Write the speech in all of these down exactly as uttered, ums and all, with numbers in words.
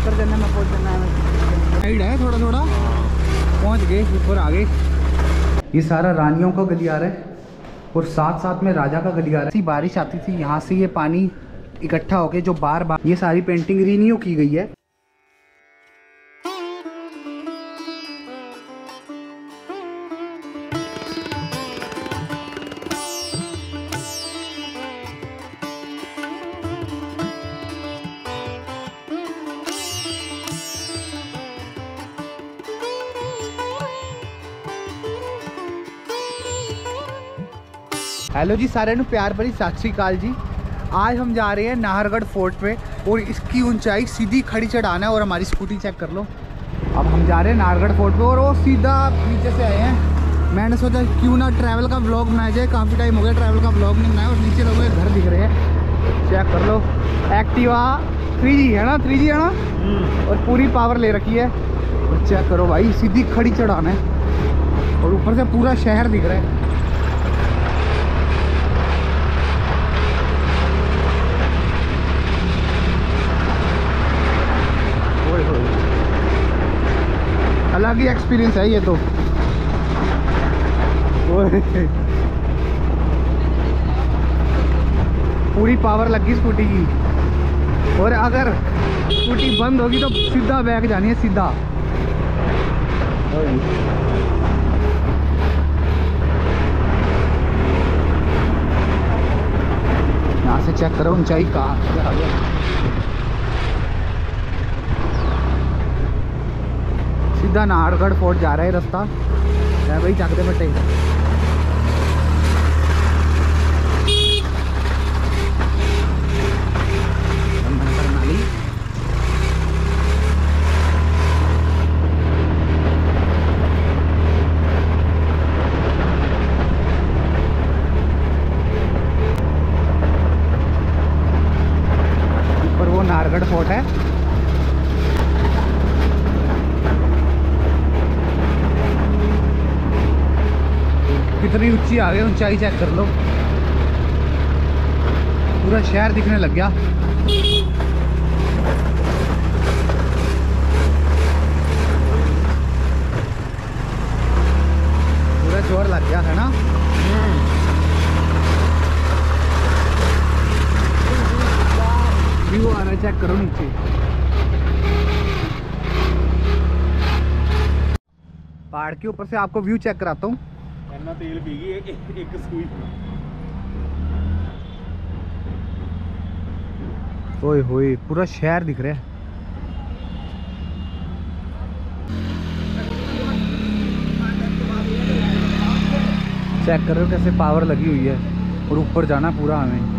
उतर जाना मैं पहुँच जाना साइड है थोड़ा थोड़ा पहुँच गए ऊपर आ गए। ये सारा रानियों का गलियारा है और साथ साथ में राजा का गलियारा है। बारिश आती थी यहाँ से ये पानी इकट्ठा होके जो बार बार ये सारी पेंटिंग रिन्यू की गई है। हेलो जी सारे नु प्यार भरी सत श्री अकाल जी। आज हम जा रहे हैं नाहरगढ़ फोर्ट पे और इसकी ऊंचाई सीधी खड़ी चढ़ाना है। और हमारी स्कूटी चेक कर लो। अब हम जा रहे हैं नाहरगढ़ फोर्ट पे और वो सीधा नीचे से आए हैं। मैंने सोचा क्यों ना ट्रैवल का व्लॉग बनाया जाए, काफ़ी टाइम हो गया ट्रैवल का व्लॉग नहीं बनाया। और नीचे लोगों के घर दिख रहे हैं, चेक कर लो। एक्टिवा थ्री जी है ना, थ्री जी है ना, और पूरी पावर ले रखी है। और चेक करो भाई, सीधी खड़ी चढ़ाना है और ऊपर से पूरा शहर दिख रहा है। अलग ही एक्सपीरियंस है ये तो। पूरी पावर लगी स्कूटी की और अगर स्कूटी बंद होगी तो सीधा बैक जानी है सीधा। यहाँ से चेक करो ऊंचाई कहाँ। सीधा नाहरगढ़ फोर्ट जा रहा है रास्ता है भाई। चाकते बटे नाली ऊपर वो नाहरगढ़ फोर्ट है। कितनी ऊंची आ गई, ऊंचाई चेक कर लो। पूरा शहर दिखने लग गया। पूरा जोर लग गया है ना। व्यू आ रहा है, चेक करो नीचे। पहाड़ के ऊपर से आपको व्यू चेक कराता हूँ। तेल पी गई एक, एक सुई। ओए होए पूरा शहर दिख रहा है। चेक कर रहे हो कैसे पावर लगी हुई है और ऊपर जाना पूरा हमें।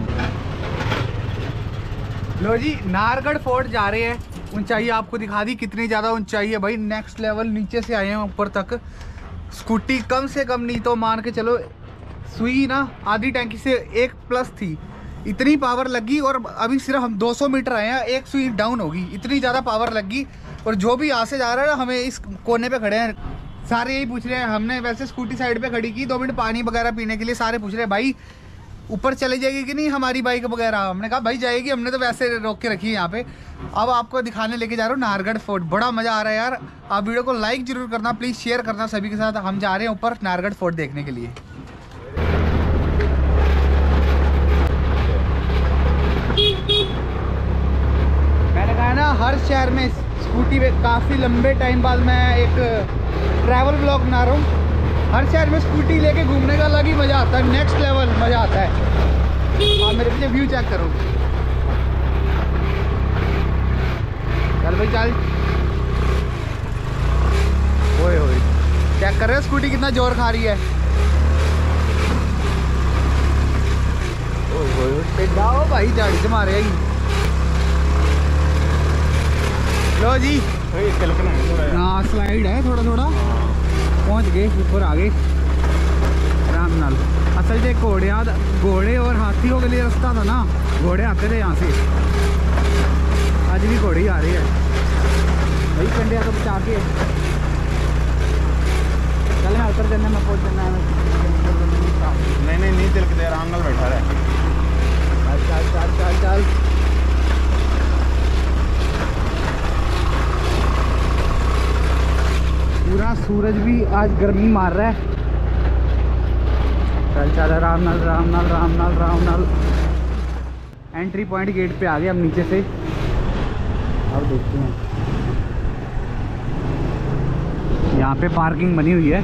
लो जी नाहरगढ़ फोर्ट जा रहे हैं। ऊंचाई आपको दिखा दी कितनी ज़्यादा ऊंचाई है भाई, नेक्स्ट लेवल। नीचे से आए हैं ऊपर तक। स्कूटी कम से कम नहीं तो मान के चलो सुई ना आधी टैंकी से एक प्लस थी, इतनी पावर लगी। और अभी सिर्फ हम दो सौ मीटर आए हैं, एक सुई डाउन होगी, इतनी ज़्यादा पावर लगी। और जो भी यहाँ से जा रहा है ना, हमें इस कोने पे खड़े हैं सारे यही पूछ रहे हैं। हमने वैसे स्कूटी साइड पे खड़ी की दो मिनट पानी वगैरह पीने के लिए। सारे पूछ रहे हैं भाई ऊपर चले जाएगी कि नहीं हमारी बाइक वगैरह। हमने कहा भाई जाएगी, हमने तो वैसे रोक के रखी है यहाँ पे। अब आपको दिखाने लेके जा रहा हूँ नाहरगढ़ फोर्ट। बड़ा मज़ा आ रहा है यार। आप वीडियो को लाइक जरूर करना, प्लीज़ शेयर करना सभी के साथ। हम जा रहे हैं ऊपर नाहरगढ़ फोर्ट देखने के लिए। मैंने कहा ना हर शहर में स्कूटी पे काफ़ी लंबे टाइम बाद मैं एक ट्रैवल ब्लॉग बना रहा हूँ। हर शहर में स्कूटी लेके घूमने का अलग ही मज़ा आता है, नेक्स्ट लेवल मज़ा आता है। आप मेरे पीछे व्यू चेक करो। चल भाई चल। ओए ओए चेक कर रहे हो स्कूटी कितना जोर खा रही है। ओए ओए जाओ भाई, झाड़ी से मारे ही। लो जी हाँ स्लाइड है थोड़ा थोड़ा। पहुंच गए ऊपर आ गए आराम नाल। असल से घोड़े घोड़े और हाथियों के लिए रास्ता था ना, घोड़े आते थे यहाँ से। आज भी घोड़े ही आ रही है भाई। कंडिया तो बचा के चल मैं उतर जाना मैं पहुँच जाना। नहीं नहीं नहीं तिलक दे आराम नाल बैठा रहा। चल चल चल चल सूरज भी आज गर्मी मार रहा है। चल चल राम नाल राम नाल राम नाल राम नाल। एंट्री पॉइंट गेट पे आ गए हम नीचे से। अब देखते हैं, यहाँ पे पार्किंग बनी हुई है।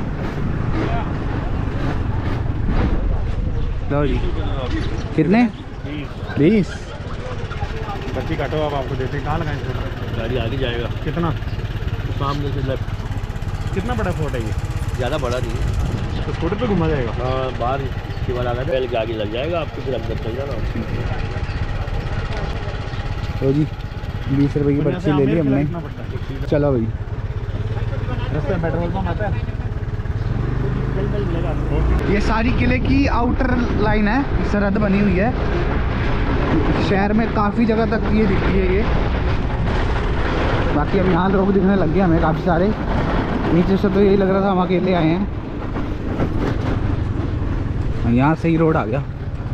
लो जी, कितने? बीस। बच्ची काटो, आप आपको देते हैं। कहाँ लगाएंगे? गाड़ी आगे जाएगा। कितना? सामने से लेफ्ट। कितना बड़ा फोर्ट है ये? ज़्यादा बड़ा नहीं है, तो फोर्ट पे घुमा जाएगा? हाँ बाहर की वाला आगे पहले के आगे लग जाएगा आपको, फिर अंदर चल जाना। तो जी बीस रुपए की पर्ची ले ली हमने। चलो भाई, रास्ते में पेट्रोल पंप आता है। ये सारी किले की आउटर लाइन है, सरहद बनी हुई है। शहर में काफ़ी जगह तक ये दिखती है ये। बाकी अब यहाँ लोग दिखने लग गए हमें काफ़ी सारे। नीचे से तो यही लग रहा था हम अकेले आए हैं। यहाँ से ही रोड आ गया।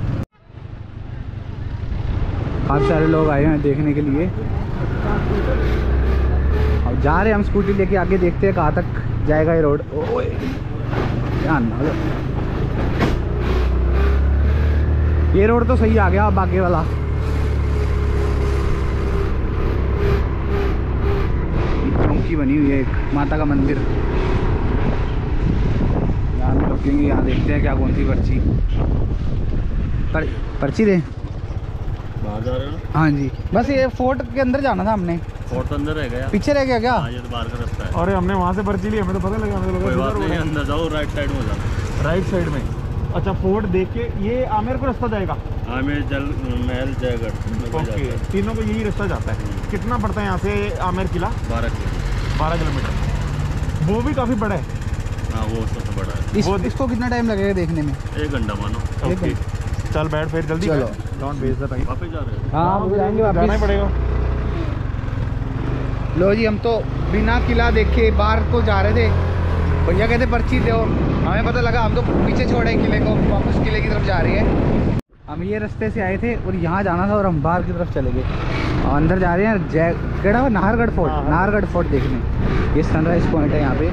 काफ़ी सारे लोग आए हैं देखने के लिए। अब जा रहे हैं हम स्कूटी लेके आगे, देखते हैं कहाँ तक जाएगा ये रोड। ओए ध्यान ना लो, ये रोड तो सही आ गया। अब आगे वाला चौकी बनी हुई है, एक माता का मंदिर। यहाँ भी रुकेंगे, यहाँ देखते हैं क्या कौन सी पर्ची पर, पर्ची दे। बाहर जा रहे हो? हाँ जी, बस ये फोर्ट के अंदर जाना था हमने। फोर्ट तो अंदर रह गया, पीछे रह गया क्या? हाँ ये तो बाहर का रास्ता है। अरे हमने वहाँ से पर्ची ली, हमें तो पता लगा। हमें तो कोई बात लगा नहीं, अंदर जाओ, राइट साइड में जाओ। राइट साइड में। अच्छा, फोर्ट देख के ये आमेर को रास्ता जाएगा? आमेर जल महल जयगढ़ ओके, तीनों को यही रास्ता जाता है। कितना पड़ता है यहाँ से आमेर किला? बारह किलोमीटर। बारह किलोमीटर। वो भी काफ़ी बड़ा है। हाँ वो सबसे बड़ा है। इस, वो इसको कितना टाइम लगेगा देखने में? एक घंटा मानो। एक ओके, चल बैठ फिर जल्दी। चलो। Don't waste the time. वापस जा रहे हो? हाँ अब जाएंगे जाना ही वापस। पड़ेगा। लो जी, हम तो बिना किला देखे बाहर को जा रहे थे। भैया कहते पर्ची दो, हमें पता लगा हम तो पीछे छोड़े किले को, वापस किले की तरफ जा रही है। हम ये रास्ते से आए थे और यहाँ जाना था और हम बाहर की तरफ चले गए और अंदर जा रहे हैं। जय केड़ा नाहरगढ़ फोर्ट, हाँ। नाहरगढ़ फोर्ट देखने। ये सनराइज पॉइंट है यहाँ पे।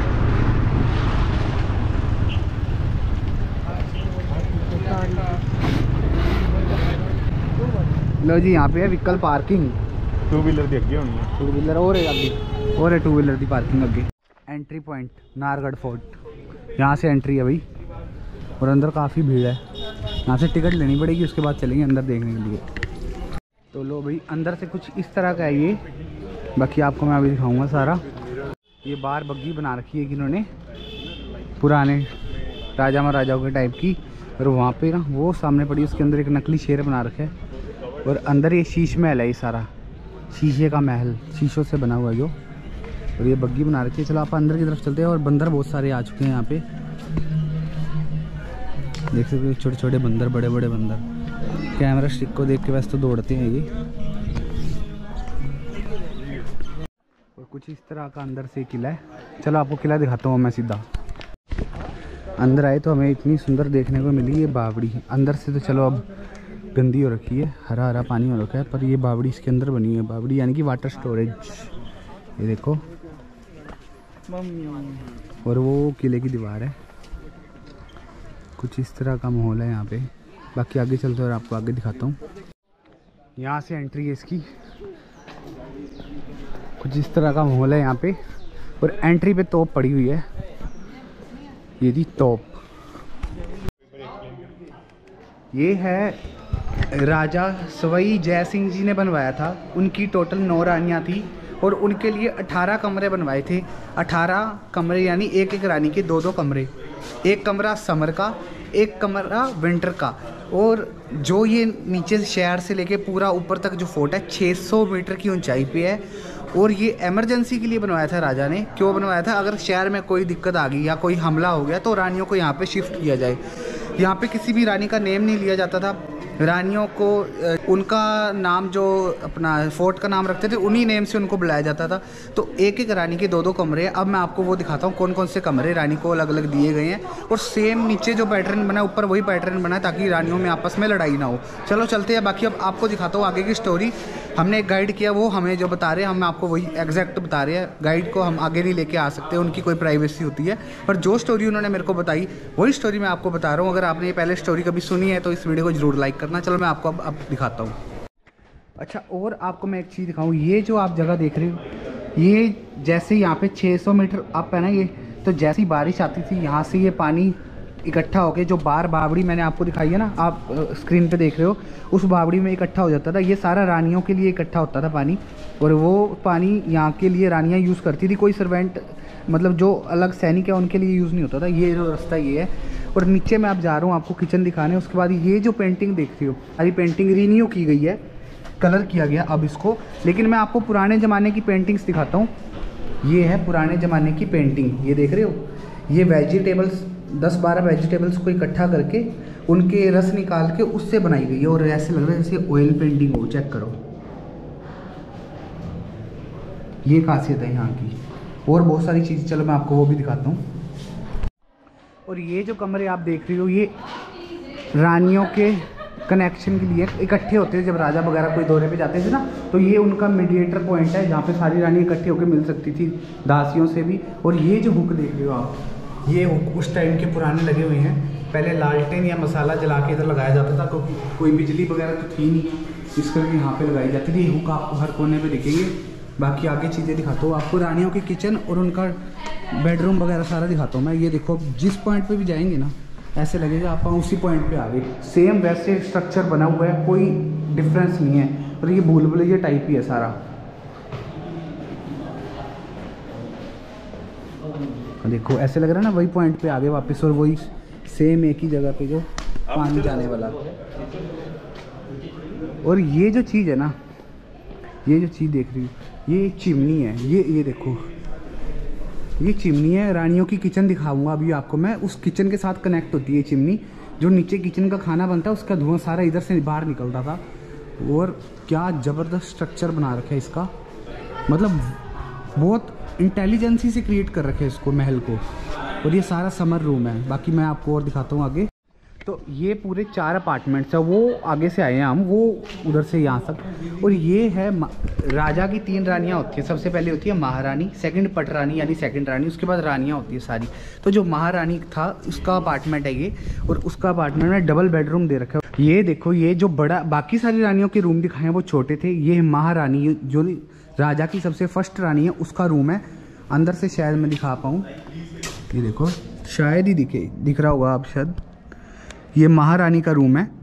लो जी, यहाँ पे है व्हीकल पार्किंग। टू व्हीलर भी अगे होनी है। टू व्हीलर और है अभी, और है टू व्हीलर की पार्किंग अगे। एंट्री पॉइंट नाहरगढ़ फोर्ट, यहाँ से एंट्री है भाई। और अंदर काफ़ी भीड़ है, यहाँ से टिकट लेनी पड़ेगी, उसके बाद चलेंगे अंदर देखने के लिए। तो लो भाई, अंदर से कुछ इस तरह का है ये। बाकी आपको मैं अभी दिखाऊंगा सारा। ये बार बग्गी बना रखी है इन्होंने, पुराने राजा महाराजाओं के टाइप की। और वहाँ पे ना वो सामने पड़ी, उसके अंदर एक नकली शेर बना रखा है। और अंदर ये शीश महल है, ये सारा शीशे का महल, शीशों से बना हुआ है जो। और ये बग्गी बना रखी है। चलो आप अंदर की तरफ चलते हैं। और बंदर बहुत सारे आ चुके हैं यहाँ पे, देख सकते हो, छोटे छोटे बंदर, बड़े बड़े बंदर। कैमरा स्टिक को देख के वैसे तो दौड़ते हैं ये। और कुछ इस तरह का अंदर से किला है। चलो आपको किला दिखाता हूँ मैं सीधा। अंदर आए तो हमें इतनी सुंदर देखने को मिली ये बावड़ी। अंदर से तो चलो अब गंदी हो रखी है, हरा हरा पानी हो रखा है, पर ये बावड़ी इसके अंदर बनी है। बावड़ी यानी कि वाटर स्टोरेज, ये देखो। और वो किले की दीवार है। कुछ इस तरह का माहौल है यहाँ पे। बाकी आगे चलते हैं और आपको आगे दिखाता हूँ। यहाँ से एंट्री है इसकी। कुछ इस तरह का माहौल है यहाँ पे। और एंट्री पे तोप पड़ी हुई है, ये थी तोप। ये है राजा सवाई जय सिंह जी ने बनवाया था। उनकी टोटल नौ रानियाँ थी और उनके लिए अठारह कमरे बनवाए थे। अठारह कमरे यानी एक एक रानी के दो दो कमरे। एक कमरा समर का, एक कमरा विंटर का। और जो ये नीचे से शहर से लेके पूरा ऊपर तक जो फोर्ट है छह सौ मीटर की ऊंचाई पे है। और ये इमरजेंसी के लिए बनवाया था राजा ने। क्यों बनवाया था? अगर शहर में कोई दिक्कत आ गई या कोई हमला हो गया तो रानियों को यहाँ पे शिफ्ट किया जाए। यहाँ पे किसी भी रानी का नेम नहीं लिया जाता था। रानियों को उनका नाम जो अपना फोर्ट का नाम रखते थे उन्हीं नेम से उनको बुलाया जाता था। तो एक एक रानी के दो दो कमरे हैं। अब मैं आपको वो दिखाता हूँ कौन कौन से कमरे रानी को अलग अलग दिए गए हैं, और सेम नीचे जो पैटर्न बना है ऊपर वही पैटर्न बना है ताकि रानियों में आपस में लड़ाई ना हो। चलो चलते हैं, बाकी अब आपको दिखाता हूँ आगे की स्टोरी। हमने एक गाइड किया, वो हमें जो बता रहे हैं हम आपको वही एग्जैक्ट बता रहे हैं। गाइड को हम आगे नहीं लेके आ सकते, उनकी कोई प्राइवेसी होती है, पर जो स्टोरी उन्होंने मेरे को बताई वही स्टोरी मैं आपको बता रहा हूँ। अगर आपने ये पहले स्टोरी कभी सुनी है तो इस वीडियो को जरूर लाइक करना। चलो मैं आपको अब अब दिखाता हूँ। अच्छा, और आपको मैं एक चीज़ दिखाऊँ, ये जो आप जगह देख रहे हो, ये जैसे यहाँ पे छः सौ मीटर अप है ना ये, तो जैसी बारिश आती थी यहाँ से ये पानी इकट्ठा होके जो बार बावड़ी मैंने आपको दिखाई है ना, आप स्क्रीन पे देख रहे हो, उस बावड़ी में इकट्ठा हो जाता था। ये सारा रानियों के लिए इकट्ठा होता था पानी, और वो पानी यहाँ के लिए रानियाँ यूज़ करती थी। कोई सर्वेंट मतलब जो अलग सैनिक है उनके लिए यूज़ नहीं होता था। ये जो रास्ता ये है, और नीचे मैं आप जा रहा हूँ आपको किचन दिखाने। उसके बाद ये जो पेंटिंग देख रही हो, सारी पेंटिंग रिन्यू की गई है, कलर किया गया अब इसको। लेकिन मैं आपको पुराने ज़माने की पेंटिंग्स दिखाता हूँ। ये है पुराने ज़माने की पेंटिंग, ये देख रहे हो, ये वेजिटेबल्स दस बारह वेजिटेबल्स को इकट्ठा करके उनके रस निकाल के उससे बनाई गई है, और ऐसे लग रहा है जैसे ऑयल पेंटिंग हो। चेक करो, ये खासियत है यहाँ की, और बहुत सारी चीज़ें, चलो मैं आपको वो भी दिखाता हूँ। और ये जो कमरे आप देख रही हो, ये रानियों के कनेक्शन के लिए इकट्ठे होते थे। जब राजा वगैरह कोई दौरे पे जाते थे ना, तो ये उनका मीडिएटर पॉइंट है जहाँ पे सारी रानी इकट्ठे होकर मिल सकती थी दासियों से भी। और ये जो हुक देख रहे हो आप, ये हुक उस टाइम के पुराने लगे हुए हैं। पहले लालटेन या मसाला जला के इधर लगाया जाता था, क्योंकि कोई बिजली वगैरह तो थी नहीं, इस करके यहाँ पे लगाई जाती थी। हुक आपको हर कोने पे दिखेंगे। बाकी आगे चीज़ें दिखाता हूँ आपको, रानियों के किचन और उनका बेडरूम वगैरह सारा दिखाता हूँ मैं। ये देखो, जिस पॉइंट पे भी जाएंगे ना ऐसे लगेगा आप उसी पॉइंट पे आ गए। सेम वैसे स्ट्रक्चर बना हुआ है, कोई डिफरेंस नहीं है। और ये भूल भुलैया टाइप ही है सारा। देखो ऐसे लग रहा है ना, वही पॉइंट पे आ गए वापस, और वही सेम एक ही जगह पे जो पानी जाने वाला। और ये जो चीज़ है ना, ये जो चीज़ देख रही हूँ, ये चिमनी है। ये ये देखो, ये चिमनी है। रानियों की किचन दिखाऊंगा अभी आपको मैं। उस किचन के साथ कनेक्ट होती है चिमनी। जो नीचे किचन का खाना बनता है उसका धुआं सारा इधर से बाहर निकलता था। और क्या ज़बरदस्त स्ट्रक्चर बना रखा है इसका, मतलब बहुत इंटेलिजेंसी से क्रिएट कर रखे हैं इसको, महल को। और ये सारा समर रूम है। बाकी मैं आपको और दिखाता हूँ आगे। तो ये पूरे चार अपार्टमेंट्स है, वो आगे से आए हैं हम, वो उधर से यहाँ तक। और ये है राजा की तीन रानियाँ होती है। सबसे पहले होती है महारानी, सेकंड पटरानी यानी सेकंड रानी, उसके बाद रानियाँ होती है सारी। तो जो महारानी था उसका अपार्टमेंट है ये, और उसका अपार्टमेंट में डबल बेडरूम दे रखा है। ये देखो, ये जो बड़ा बाकी सारी रानियों के रूम दिखाए हैं वो छोटे थे। ये महारानी जो राजा की सबसे फर्स्ट रानी है, उसका रूम है। अंदर से शायद मैं दिखा पाऊँ, ये देखो, शायद ही दिखे दिख रहा होगा आप शायद। ये महारानी का रूम है।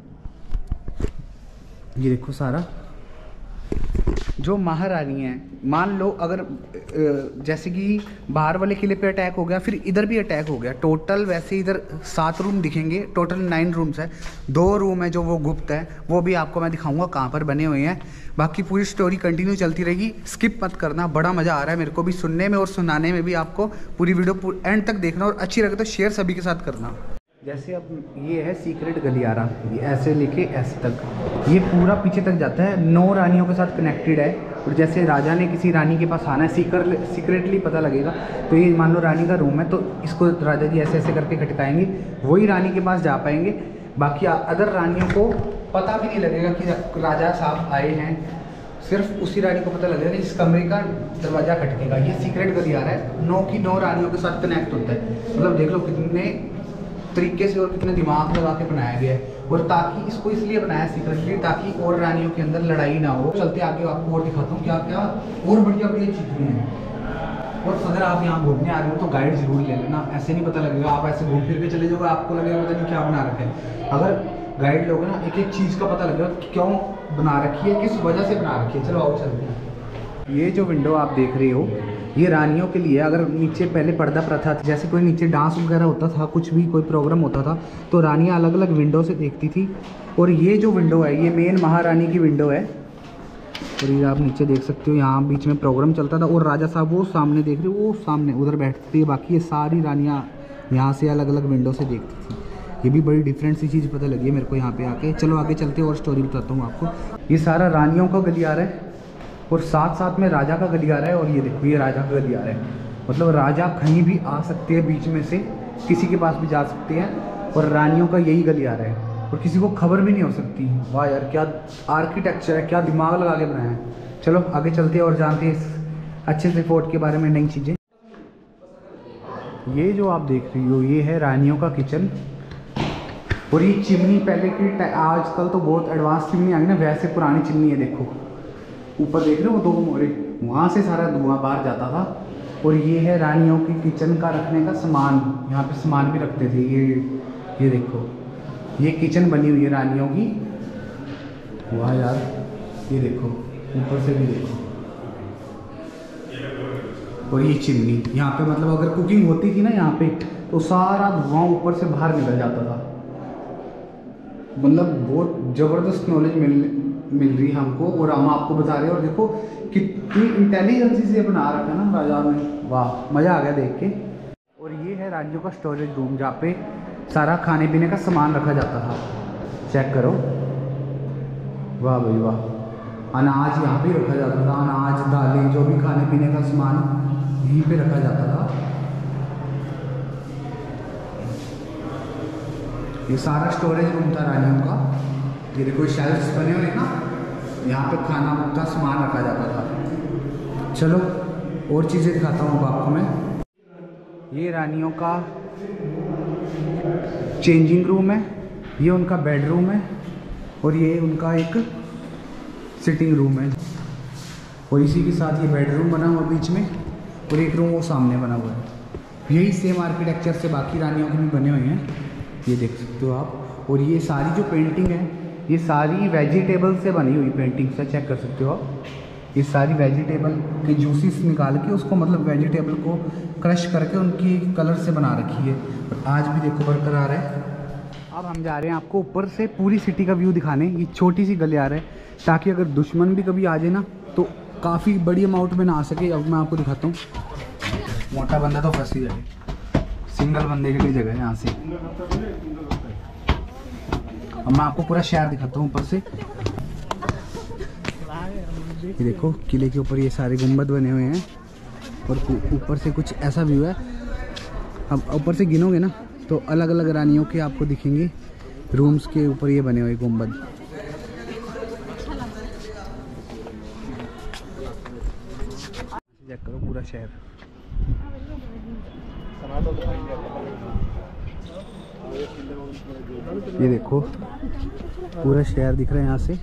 ये देखो सारा जो महारानी है। मान लो अगर जैसे कि बाहर वाले किले पे अटैक हो गया, फिर इधर भी अटैक हो गया। टोटल वैसे इधर सात रूम दिखेंगे, टोटल नाइन रूम्स है। दो रूम है जो वो गुप्त है, वो भी आपको मैं दिखाऊंगा कहाँ पर बने हुए हैं। बाकी पूरी स्टोरी कंटिन्यू चलती रहेगी, स्किप मत करना। बड़ा मज़ा आ रहा है मेरे को भी सुनने में और सुनाने में भी। आपको पूरी वीडियो एंड तक देखना, और अच्छी लगे तो शेयर सभी के साथ करना। जैसे अब ये है सीक्रेट गलियारा, ये ऐसे लेके ऐसे तक, ये पूरा पीछे तक जाता है। नौ रानियों के साथ कनेक्टेड है। और जैसे राजा ने किसी रानी के पास आना है, सीक्रेट सीक्रेटली पता लगेगा, तो ये मान लो रानी का रूम है, तो इसको राजा जी ऐसे ऐसे करके खटकाएंगे, वही रानी के पास जा पाएंगे। बाकी अदर रानियों को पता भी नहीं लगेगा कि राजा साहब आए हैं। सिर्फ उसी रानी को पता लगेगा कि इस कमरे का दरवाज़ा खटकेगा। ये सीक्रेट गलियारा है, नौ की नौ रानियों के साथ कनेक्ट होता है। मतलब देख लो कितने तरीके से और कितने दिमाग लगा के बनाया गया है। और ताकि इसको इसलिए बनाया सीक्रेटली, ताकि और रानियों के अंदर लड़ाई ना हो। चलते आगे आपको और दिखाता हूँ क्या क्या और बढ़िया बढ़िया चीज़ें हैं। और अगर आप यहाँ घूमने आ रहे हो तो गाइड जरूर ले लेना, ऐसे नहीं पता लगेगा। आप ऐसे घूम फिर के चले जाओगे, आपको लगेगा पता नहीं क्या बना रखे हैं। अगर गाइड लोगे ना, एक एक चीज़ का पता लगेगा कि क्यों बना रखी है, किस वजह से बना रखी है। चलो आओ चलते हैं। ये जो विंडो आप देख रहे हो, ये रानियों के लिए। अगर नीचे पहले पर्दा प्रथा थी, जैसे कोई नीचे डांस वगैरह होता था, कुछ भी कोई प्रोग्राम होता था, तो रानियाँ अलग अलग विंडो से देखती थी। और ये जो विंडो है, ये मेन महारानी की विंडो है। और ये आप नीचे देख सकते हो, यहाँ बीच में प्रोग्राम चलता था। और राजा साहब वो सामने देख रहे हो, वो सामने उधर बैठती थी। बाकी ये सारी रानियाँ यहाँ से अलग अलग विंडो से देखती थी। ये भी बड़ी डिफरेंट सी चीज़ पता लगी है मेरे को यहाँ पे आके। चलो आगे चलते हैं और स्टोरी बताता हूँ आपको। ये सारा रानियों का गलियारा है और साथ साथ में राजा का गलियारा है। और ये देखो ये राजा का गलियारा है, मतलब राजा कहीं भी आ सकते हैं, बीच में से किसी के पास भी जा सकते हैं। और रानियों का यही गलियारा है और किसी को खबर भी नहीं हो सकती। वाह यार क्या आर्किटेक्चर है, क्या दिमाग लगा के बनाया है। चलो आगे चलते हैं और जानते हैं इस अच्छे से फोर्ट के बारे में नई चीज़ें। ये जो आप देख रही हो ये है रानियों का किचन। और ये चिमनी पहले की, आजकल तो बहुत एडवांस चिमनी आ गई ना, वैसे पुरानी चिमनी है। देखो ऊपर देख रहे हो दो मोरे, वहाँ से सारा धुआं बाहर जाता था। और ये है रानियों की किचन का रखने का सामान, यहाँ पे सामान भी रखते थे। ये ये देखो ये किचन बनी हुई है रानियों की। वाह यार, ये देखो ऊपर से भी देखो। और ये चिमनी यहाँ पे, मतलब अगर कुकिंग होती थी ना यहाँ पे, तो सारा धुआं ऊपर से बाहर निकल जाता था। मतलब बहुत ज़बरदस्त नॉलेज मिल मिल रही है हमको और हम आपको बता रहे हैं। और देखो कितनी इंटेलिजेंसी से बना रखा है ना राजा ने, वाह मज़ा आ गया देख के। और ये है रानियों का स्टोरेज रूम, जहाँ पे सारा खाने पीने का सामान रखा जाता था। चेक करो, वाह भाई वाह। अनाज यहाँ पे रखा जाता था, अनाज दालें जो भी खाने पीने का सामान यहीं पे रखा जाता था। ये सारा स्टोरेज रूम था रानियों का। ये देखो शेल्फ्स बने हुए ना, यहाँ पे खाना का सामान रखा जाता था। चलो और चीज़ें दिखाता हूँ आपको मैं। ये रानियों का चेंजिंग रूम है, ये उनका बेडरूम है और ये उनका एक सिटिंग रूम है। और इसी के साथ ये बेडरूम बना हुआ बीच में और एक रूम वो सामने बना हुआ है। यही सेम आर्किटेक्चर से बाकी रानियों के भी बने हुए हैं, ये देख सकते हो आप। और ये सारी जो पेंटिंग है ये सारी वेजिटेबल से बनी हुई पेंटिंग से, चेक कर सकते हो आप। ये सारी वेजिटेबल के जूसेस निकाल के उसको, मतलब वेजिटेबल को क्रश करके उनकी कलर से बना रखी है। और आज भी देखो बरकरार है। अब हम जा रहे हैं आपको ऊपर से पूरी सिटी का व्यू दिखाने। ये छोटी सी गलियारा है ताकि अगर दुश्मन भी कभी आ जाए ना तो काफ़ी बड़ी अमाउंट में ना आ सके। अब मैं आपको दिखाता हूँ। मोटा बंदा तो फंस ही जाए, सिंगल बंदे के लिए जगह है यहाँ से। अब मैं आपको पूरा शहर दिखाता हूँ ऊपर से। ये देखो किले के ऊपर ये सारे गुंबद बने हुए हैं और ऊपर से कुछ ऐसा व्यू है। अब ऊपर से गिनोगे ना तो अलग अलग रानियों के आपको दिखेंगे रूम्स के ऊपर ये बने हुए गुंबद। चेक करो पूरा शहर। ये देखो पूरा शहर दिख रहा है यहाँ से।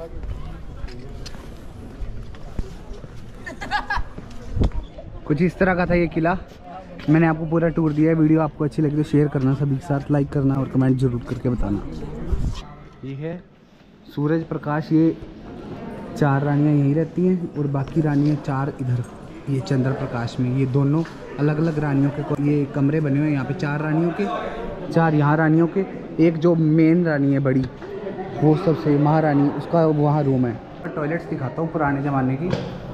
कुछ इस तरह का था ये किला। मैंने आपको पूरा टूर दिया है। वीडियो आपको अच्छी लगी तो शेयर करना, सभी के साथ लाइक करना और कमेंट जरूर करके बताना। ये है सूरज प्रकाश। ये चार रानियाँ यहीं रहती हैं और बाकी रानियाँ चार इधर ये चंद्र प्रकाश में। ये दोनों अलग अलग रानियों के ये कमरे बने हुए हैं। यहाँ पे चार रानियों के, चार यहाँ रानियों के, एक जो मेन रानी है बड़ी वो सबसे महारानी, उसका वहाँ रूम है। टॉयलेट्स दिखाता हूँ पुराने ज़माने की।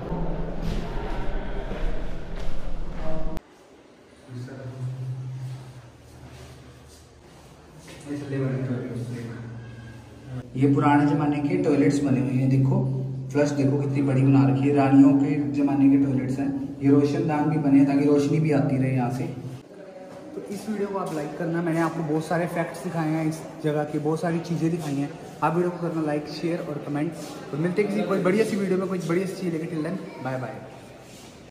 ये पुराने ज़माने के टॉयलेट्स बने हुए हैं। देखो फ्लश देखो कितनी बड़ी बना रखी है। रानियों के ज़माने के टॉयलेट्स हैं। ये रोशनदान भी बने हैं ताकि रोशनी भी आती रहे यहाँ से। तो इस वीडियो को आप लाइक करना। मैंने आपको बहुत सारे फैक्ट्स दिखाए हैं इस जगह की, बहुत सारी चीज़ें दिखाई हैं। आप वीडियो को करना लाइक शेयर और कमेंट। और मिलते हैं किसी कोई बढ़िया सी वीडियो में, कोई बढ़िया सी चीज़ लेकर। Till then bye bye.